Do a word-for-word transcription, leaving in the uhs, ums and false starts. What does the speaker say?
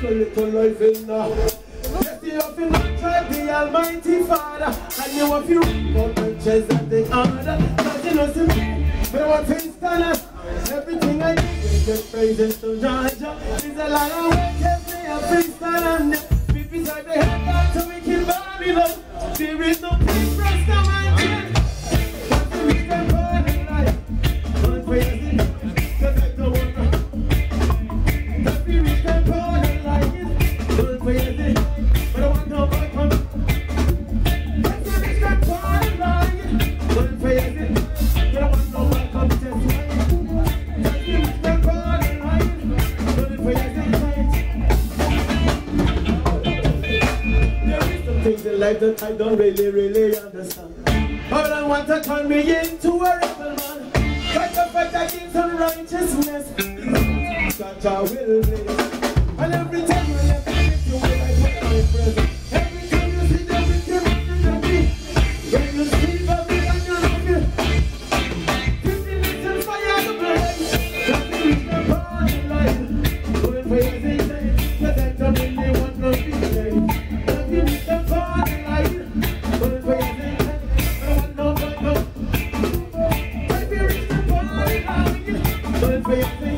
a little life in now. Yes, you have to not try the Almighty Father, and you have to reap out the chest and the honor. Cause you know, see me, but I want to stand. Everything I do, we give praises to Georgia. There's a lot of work every a freestyle and the people say they have got to make it Babylon. There is no peace, rest of my chest. But the reason for the life, don't praise it, cause I don't want to. But the reason for the life, don't praise it, but I want no back on. But the reason for the life, don't praise it, but I want no back on. Things in life that I don't really, really understand. But I want to turn me into a rebel man. Try to fight against unrighteousness. Such I will be. And every time I left you, you will I put my present. Every time you see them with your running at me. When you see me and you love me. fifty little fire to burn. That's the reason for the life. Going for your things, cause I don't really want no peace. Baby,